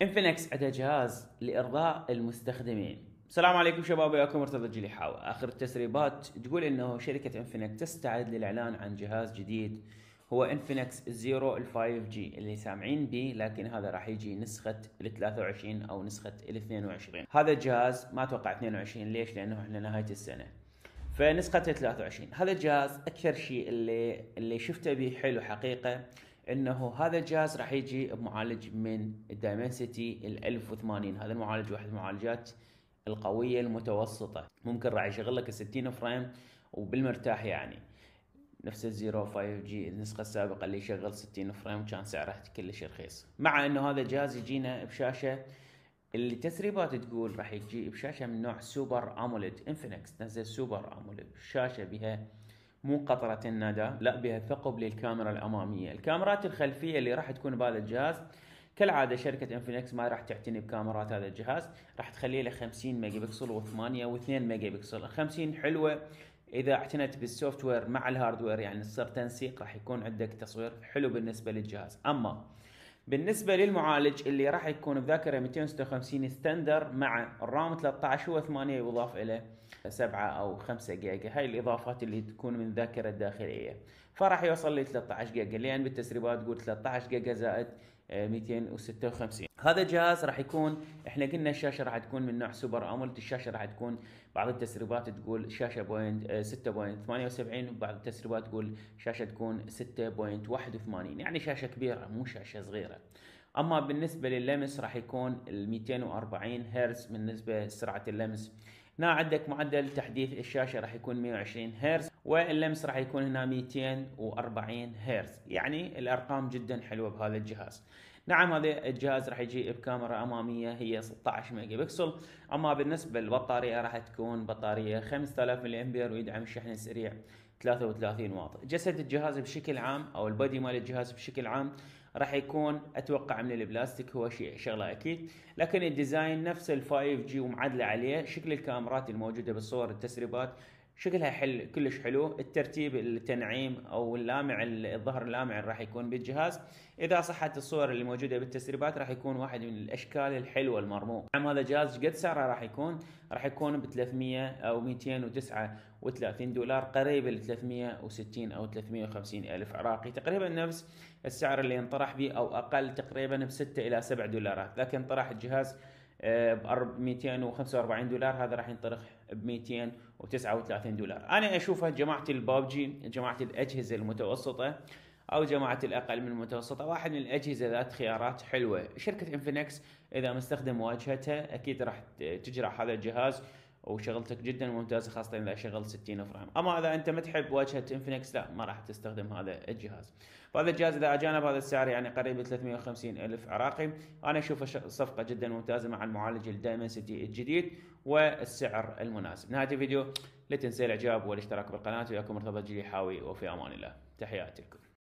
انفينكس عندها جهاز لإرضاء المستخدمين. السلام عليكم شباب، وياكم مرتضى الجليحاوي. آخر التسريبات تقول إنه شركة انفينكس تستعد للإعلان عن جهاز جديد هو انفينكس زيرو ال 5G اللي سامعين به، لكن هذا راح يجي نسخة ال 23 أو نسخة ال 22. هذا الجهاز ما أتوقع 22، ليش؟ لأنه إحنا نهاية السنة. فنسخة 23 هذا الجهاز أكثر شيء اللي شفته به حلو حقيقة، انه هذا الجهاز راح يجي بمعالج من الدايمنسيتي ال 1080. هذا المعالج واحد من المعالجات القوية المتوسطة، ممكن راح يشغل لك 60 فريم وبالمرتاح، يعني نفس الزيرو 5G النسخة السابقة اللي يشغل 60 فريم كان سعره كلش رخيص. مع انه هذا الجهاز يجينا بشاشة اللي تسريبات تقول راح يجي بشاشة من نوع سوبر اموليد. انفينكس نزل سوبر اموليد، شاشة بها مو قطرة الندى، لا بها ثقب للكاميرا الأمامية. الكاميرات الخلفية اللي راح تكون بهذا الجهاز كالعادة شركة انفينكس ما راح تعتني بكاميرات هذا الجهاز، راح تخلي له 50 ميجا بكسل و8 و2 ميجا بكسل. 50 حلوة إذا اعتنت بالسوفت وير مع الهاردوير، يعني صار تنسيق راح يكون عندك تصوير حلو بالنسبة للجهاز. أما بالنسبة للمعالج اللي راح يكون بذاكرة 256 ستاندر مع الرام 13 و8 يضاف إليه 7 أو 5 جيجا، هاي الإضافات اللي تكون من الذاكرة الداخلية، فراح يوصل ل 13 جيجا، لأن بالتسريبات تقول 13 جيجا زائد 256. هذا الجهاز راح يكون، احنا قلنا الشاشة راح تكون من نوع سوبر أمولد. الشاشة راح تكون بعض التسريبات تقول شاشة 6.78، وبعض التسريبات تقول شاشة تكون 6.81، يعني شاشة كبيرة مو شاشة صغيرة. اما بالنسبة لللمس راح يكون ال 240 هرتز بالنسبة لسرعة اللمس. هنا عندك معدل تحديث الشاشة راح يكون 120 هرتز، واللمس راح يكون هنا 240 هرتز، يعني الارقام جدا حلوة بهذا الجهاز. نعم هذا الجهاز راح يجي بكاميرا امامية هي 16 ميجا بكسل. اما بالنسبة للبطارية راح تكون بطارية 5000 ملي امبير، ويدعم الشحن السريع 33 واط. جسد الجهاز بشكل عام او البودي مال الجهاز بشكل عام راح يكون اتوقع من البلاستيك، هو شيء شغله اكيد، لكن الديزاين نفس ال 5G ومعدله عليه. شكل الكاميرات الموجوده بالصور التسريبات شكلها كلش حلو. الترتيب التنعيم او اللامع، الظهر اللامع راح يكون بالجهاز. اذا صحت الصور اللي موجوده بالتسريبات راح يكون واحد من الاشكال الحلوه المرموق. نعم هذا جهاز قد سعره راح يكون ب 300 او 239 دولار، قريب ل 360 او 350 الف عراقي، تقريبا نفس السعر اللي انطرح به او اقل، تقريبا ب 6 الى 7 دولارات. لكن انطرح الجهاز ب 245 دولار، هذا راح ينطرح ب 239 دولار. انا اشوفها جماعه البابجي، جماعه الاجهزه المتوسطه او جماعه الاقل من المتوسطه، واحد من الاجهزه ذات خيارات حلوه. شركه انفينكس اذا مستخدم واجهتها اكيد راح تجرح هذا الجهاز، وشغلتك جدا ممتازه خاصه اذا شغلت 60 فريم. اما اذا انت ما تحب واجهه انفينكس لا، ما راح تستخدم هذا الجهاز. فهذا الجهاز اذا اجانا بهذا السعر يعني قريب 350 الف عراقي، انا اشوفه صفقه جدا ممتازه مع المعالج الدايمنسيتي الجديد والسعر المناسب. نهايه الفيديو لا تنسى الاعجاب والاشتراك بالقناه. وياكم مرتضى الجليحاوي، وفي امان الله، تحياتي لكم.